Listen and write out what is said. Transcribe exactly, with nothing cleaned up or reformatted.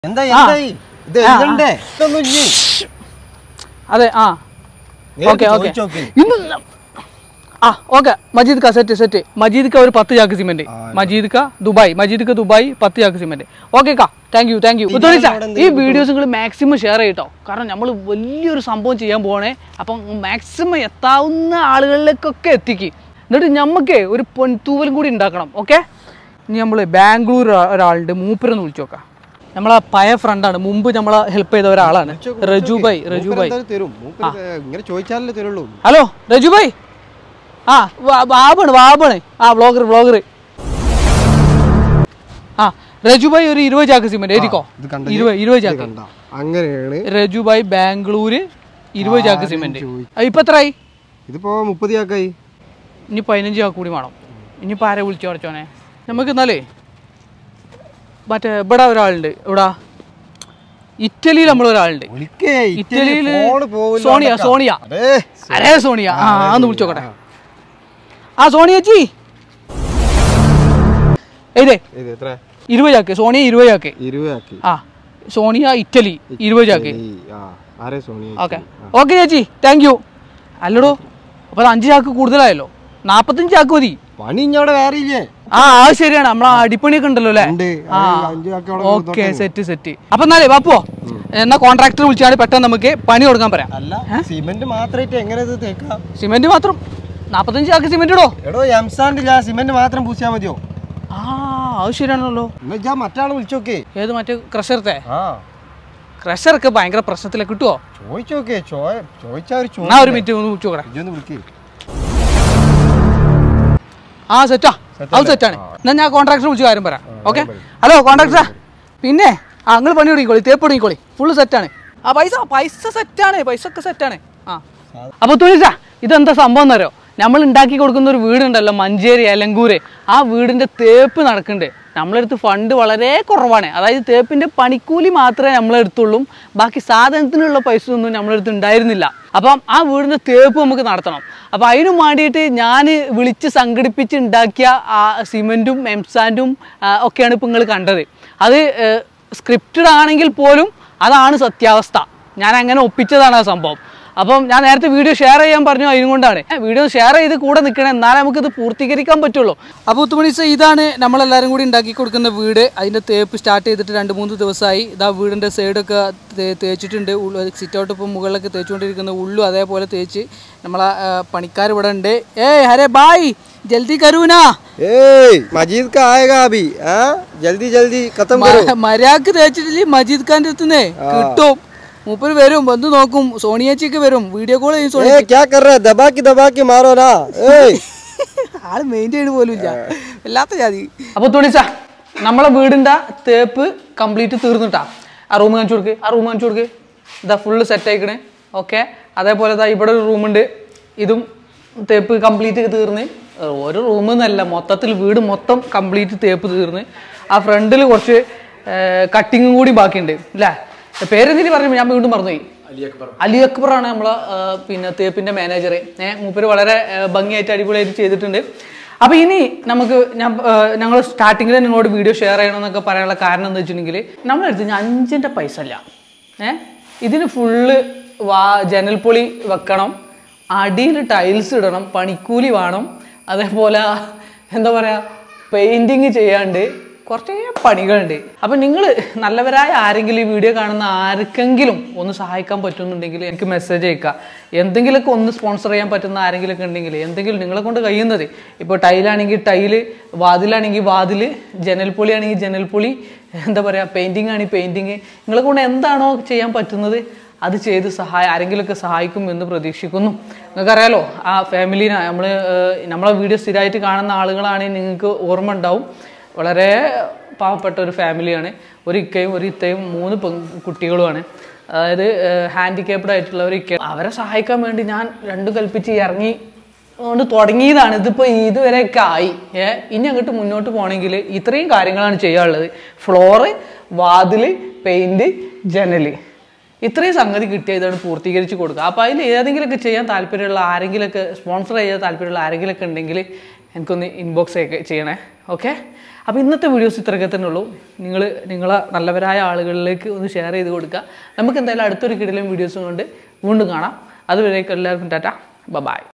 അതെ ആ okay okay ആ ഓക്കെ മജീദ് ക സെറ്റ് സെറ്റ് മജീദ് ക ഒരു പത്ത് ചാക്ക് സിമെന്റ് മജീദ് ക ദുബായ് മജീദ് ക ദുബായ് പത്ത് ചാക്ക് സിമെന്റ് ഓക്കെ കാ താങ്ക് യു താങ്ക് യു ഈ വീഡിയോസ് നിങ്ങൾ മാക്സിമം ഷെയർ ചെയ്യട്ടോ കാരണം നമ്മൾ വലിയൊരു സംഭവം ചെയ്യാൻ പോകണേ അപ്പം മാക്സിമം എത്താവുന്ന ആളുകളിലേക്കൊക്കെ എത്തിക്കും എന്നിട്ട് നമുക്ക് ഒരു പൊൻതൂവലും കൂടി ഉണ്ടാക്കണം ഓക്കെ ഇനി നമ്മൾ ബാംഗ്ലൂർ ഒരാളുണ്ട് മൂപ്പരെന്ന് വിളിച്ചു നോക്കാം നമ്മളെ പഴയ ഫ്രണ്ടാണ് മുമ്പ് നമ്മളെ ഹെൽപ്പ് ചെയ്ത ഒരാളാണ് റജു ഭായ് റജു ഭായ് ഹലോ റജു ഭായ് ആ വാബാണ് വാബാണ് ആ വ്ളോഗർ വ്ളോഗർ ആ റജു ഭായ് ഒരു ഇരുപത് ചാക്ക് സിമെന്റ് എഴുതിക്കോ ഇരുപത് ഇരുപത് ചാക്ക് അങ്ങനെയാണ് റജു ഭായ് ബാംഗ്ലൂര് ഇരുപത് ചാക്ക് സിമെന്റ് ഇപ്പൊ എത്രയായി ഇതിപ്പോ മുപ്പത് ചാക്കായി ഇനി പതിനഞ്ച് ചാക്ക് കൂടി വേണം ഇനിയിപ്പോ ആരെ വിളിച്ചു കുറച്ചോനെ നമുക്ക് എന്നാലേ മറ്റേ ഇവിടെ ഒരാളുണ്ട് ഇവിടെ ഇറ്റലിയിൽ നമ്മളൊരാളുണ്ട് ഇറ്റലിയിൽ സോണിയ സോണിയ അരേ സോണിയ ആ ഒന്ന് വിളിച്ചോക്കട്ടെ ആ സോണിയച്ചി ഏതേ ഇരുപത് ചാക്ക് സോണിയ ഇരുപത് ചാക്ക് ആ സോണിയ ഇറ്റലി ഇരുപത് ചാക്ക് ഓക്കെ ഓക്കെ ചേച്ചി താങ്ക് യു അല്ലടോ അപ്പൊ അഞ്ച് ചാക്ക് കൂടുതലായല്ലോ നാപ്പത്തഞ്ച് ചാക്ക് മതി പണി ഇഞ്ഞവിടെ വേറെ ഇല്ലേ ആ അത് ശരിയാണ് നമ്മളെ അടിപ്പണിയൊക്കെ ഉണ്ടല്ലോ അല്ലേ ഓക്കെ സെറ്റ് സെറ്റ് അപ്പൊ എന്നാലേ വാപ്പോ എന്നാ കോൺട്രാക്ടർ വിളിച്ചാൽ പെട്ടെന്ന് നമുക്ക് പണി കൊടുക്കാൻ പറയാം സിമെന്റ് മാത്രമായിട്ട് എങ്ങനെ സിമെന്റ് മാത്രം നാപ്പത്തഞ്ച് ചാക്ക് സിമെന്റ് ഇടോ എടോ എംസാൻഡില്ല സിമെന്റ് മാത്രം പൂശിയാൽ മതിയോ ആ അത് ശരിയാണല്ലോ മറ്റാളെ വിളിച്ചോക്കെ ഏത് മറ്റേ ക്രഷറത്തെ ക്രഷറൊക്കെ ഭയങ്കര പ്രശ്നത്തിലേക്ക് കിട്ടുവോ ചോദിച്ചോക്കെ ചോദിച്ചാ ഒരു മിനിറ്റ് ഒന്ന് വിളിച്ചോക്കട്ടെ ആ സെറ്റാ അത് സെറ്റാണ് എന്നാൽ ഞാൻ കോൺട്രാക്ടർ വിളിച്ച് കാര്യം പറയാം ഓക്കെ ഹലോ കോൺട്രാക്ടറാ പിന്നെ ആ നിങ്ങൾ പണി തുടങ്ങിക്കോളി തേപ്പ് തുടങ്ങിക്കോളി ഫുള്ള് സെറ്റാണ് ആ പൈസ പൈസ സെറ്റാണ് പൈസ ഒക്കെ സെറ്റാണ് ആ അപ്പോൾ തുണിച്ചാ ഇതെന്താ സംഭവം എന്നറിയോ നമ്മൾ ഉണ്ടാക്കി കൊടുക്കുന്ന ഒരു വീടുണ്ടല്ലോ മഞ്ചേരി എലങ്കൂര് ആ വീടിൻ്റെ തേപ്പ് നടക്കുന്നുണ്ട് നമ്മളെടുത്ത് ഫണ്ട് വളരെ കുറവാണ് അതായത് തേപ്പിൻ്റെ പണിക്കൂലി മാത്രമേ നമ്മളെടുത്തുള്ളൂ ബാക്കി സാധനത്തിനുള്ള പൈസ ഒന്നും നമ്മളെടുത്ത് ഉണ്ടായിരുന്നില്ല അപ്പം ആ വീടിൻ്റെ തേപ്പ് നമുക്ക് നടത്തണം അപ്പോൾ അതിന് വേണ്ടിയിട്ട് ഞാൻ വിളിച്ച് സംഘടിപ്പിച്ച് ഉണ്ടാക്കിയ ആ സിമെൻറ്റും എംസാൻഡും ഒക്കെയാണ് ഇപ്പോൾ നിങ്ങൾ കണ്ടത് അത് സ്ക്രിപ്റ്റഡ് ആണെങ്കിൽ പോലും അതാണ് സത്യാവസ്ഥ ഞാൻ അങ്ങനെ ഒപ്പിച്ചതാണ് ആ സംഭവം അപ്പം ഞാൻ നേരത്തെ വീഡിയോ ഷെയർ ചെയ്യാൻ പറഞ്ഞു അതിനുകൊണ്ടാണ് വീഡിയോ ഷെയർ ചെയ്ത് കൂടെ നിൽക്കണേ എന്നാലേ നമുക്കിത് പൂർത്തീകരിക്കാൻ പറ്റുള്ളൂ അപ്പോൾ ഉത്തുമണീസ് ഇതാണ് നമ്മളെല്ലാവരും കൂടി ഉണ്ടാക്കി കൊടുക്കുന്ന വീട് അതിൻ്റെ തേപ്പ് സ്റ്റാർട്ട് ചെയ്തിട്ട് രണ്ട് മൂന്ന് ദിവസമായി ഇതാ വീടിൻ്റെ സൈഡൊക്കെ തേച്ചിട്ടുണ്ട് സിറ്റ് ഔട്ട് ഇപ്പം മുകളിലൊക്കെ തേച്ചുകൊണ്ടിരിക്കുന്ന ഉള്ളു അതേപോലെ തേച്ച് നമ്മളെ പണിക്കാർ ഇവിടെ ഉണ്ട് ഏയ് ഹരേ ബായ് ജൽദി കരൂനാ മജീദ് കാ ആയേഗാ അഭി ജൽദി ജൽദി ഖത്തം കരോ മര്യാദക്ക് തേച്ചിട്ടില്ലേ മജീദ് ഖാന്റെ അടുത്തുനിന്ന് കിട്ടും മൂപ്പര് വരും വന്ന് നോക്കും സോണിയച്ചിക്ക് വരും വീഡിയോ കോൾ ആള് മെയിൻ ചെയ്ത് പോലും ഇല്ല വല്ലാത്ത ജാതി അപ്പൊ തുണിച്ച നമ്മളെ വീടിന്റെ തേപ്പ് കംപ്ലീറ്റ് തീർന്നിട്ടാ ആ റൂം കാണിച്ചു കൊടുക്ക് ആ റൂം കാണിച്ചു കൊടുക്ക് ഇതാ ഫുള്ള് സെറ്റ് ആയിക്കണേ ഓക്കെ അതേപോലെ ഇതാ ഇവിടെ ഒരു റൂമുണ്ട് ഇതും തേപ്പ് കംപ്ലീറ്റ് തീർന്ന് ഒരു റൂമെന്നല്ല മൊത്തത്തിൽ വീട് മൊത്തം കംപ്ലീറ്റ് തേപ്പ് തീർന്ന് ആ ഫ്രണ്ടിൽ കുറച്ച് കട്ടിങ്ങും കൂടി ബാക്കിയുണ്ട് അല്ലേ പേരെന്തിന് പറഞ്ഞു ഞാൻ വീണ്ടും മറന്നുപോയി അലി അക്ബർ ആണ് നമ്മളെ പിന്നെ തേപ്പിന്റെ മാനേജർ ഏഹ് മൂപ്പര് വളരെ ഭംഗിയായിട്ട് അടിപൊളിയായിട്ട് ചെയ്തിട്ടുണ്ട് അപ്പൊ ഇനി നമുക്ക് ഞാൻ ഞങ്ങൾ സ്റ്റാർട്ടിങ്ങിൽ നിങ്ങളോട് വീഡിയോ ഷെയർ ചെയ്യണമെന്നൊക്കെ പറയാനുള്ള കാരണം എന്താ വെച്ചിട്ടുണ്ടെങ്കിൽ നമ്മളെടുത്ത് ഞാൻ അഞ്ചിന്റെ പൈസ അല്ല ഏഹ് ഇതിന് ഫുള്ള് വാ ജനൽപ്പൊളി വെക്കണം അടിയിൽ ടൈൽസ് ഇടണം പണിക്കൂലി വേണം അതേപോലെ എന്താ പറയാ പെയിന്റിങ് ചെയ്യാണ്ട് കുറച്ചേ പണികളുണ്ട് അപ്പം നിങ്ങൾ നല്ലവരായ ആരെങ്കിലും ഈ വീഡിയോ കാണുന്ന ആർക്കെങ്കിലും ഒന്ന് സഹായിക്കാൻ പറ്റുന്നുണ്ടെങ്കിൽ എനിക്ക് മെസ്സേജ് അയക്കുക എന്തെങ്കിലുമൊക്കെ ഒന്ന് സ്പോൺസർ ചെയ്യാൻ പറ്റുന്ന ആരെങ്കിലുമൊക്കെ ഉണ്ടെങ്കിൽ എന്തെങ്കിലും നിങ്ങളെ കൊണ്ട് കഴിയുന്നത് ഇപ്പോൾ ടൈലാണെങ്കിൽ ടൈല് വാതിലാണെങ്കിൽ വാതിൽ ജനൽപ്പൊളി ആണെങ്കിൽ ജനൽപ്പൊളി എന്താ പറയുക പെയിൻറ്റിങ് ആണെങ്കിൽ പെയിൻറ്റിങ് നിങ്ങളെ കൊണ്ട് എന്താണോ ചെയ്യാൻ പറ്റുന്നത് അത് ചെയ്ത് സഹായ ആരെങ്കിലുമൊക്കെ സഹായിക്കും എന്ന് പ്രതീക്ഷിക്കുന്നു നിങ്ങൾക്കറിയാലോ ആ ഫാമിലീനെ നമ്മൾ നമ്മളെ വീഡിയോ സ്ഥിരമായിട്ട് കാണുന്ന ആളുകളാണെങ്കിൽ നിങ്ങൾക്ക് ഓർമ്മ ഉണ്ടാവും വളരെ പാവപ്പെട്ട ഒരു ഫാമിലിയാണ് ഒരു ഇക്കയും ഒരു ഇത്തയും മൂന്ന് കുട്ടികളുമാണ് അതായത് ഹാൻഡിക്യാപ്ഡ് ആയിട്ടുള്ള ഒരു ഇക്ക അവരെ സഹായിക്കാൻ വേണ്ടി ഞാൻ രണ്ടും കൽപ്പിച്ച് ഇറങ്ങി കൊണ്ട് തുടങ്ങിയതാണ് ഇതിപ്പോൾ ഇതുവരെയൊക്കെ ആയി ഏ ഇനി അങ്ങോട്ട് മുന്നോട്ട് പോകണമെങ്കിൽ ഇത്രയും കാര്യങ്ങളാണ് ചെയ്യാനുള്ളത് ഫ്ലോറ് വാതിൽ പെയിൻറ് ജനൽ ഇത്രയും സംഗതി കിട്ടിയ ഇതാണ് പൂർത്തീകരിച്ച് കൊടുക്കുക അപ്പോൾ അതിൽ ഏതെങ്കിലുമൊക്കെ ചെയ്യാൻ താല്പര്യമുള്ള ആരെങ്കിലുമൊക്കെ സ്പോൺസർ ചെയ്യാൻ താല്പര്യമുള്ള ആരെങ്കിലുമൊക്കെ ഉണ്ടെങ്കിൽ എനിക്കൊന്ന് ഇൻബോക്സ് ഒക്കെ ചെയ്യണേ ഓക്കെ അപ്പോൾ ഇന്നത്തെ വീഡിയോസ് ഇത്രയൊക്കെ തന്നെ ഉള്ളൂ. നിങ്ങൾ നിങ്ങളെ നല്ലവരായ ആളുകളിലേക്ക് ഒന്ന് ഷെയർ ചെയ്ത് കൊടുക്കുക. നമുക്ക് എന്തായാലും അടുത്തൊരു കിടിലൻ വീഡിയോസും കൊണ്ട് വീണ്ടും കാണാം. അതുവരേക്കും എല്ലാവർക്കും ടാറ്റ, ബൈ.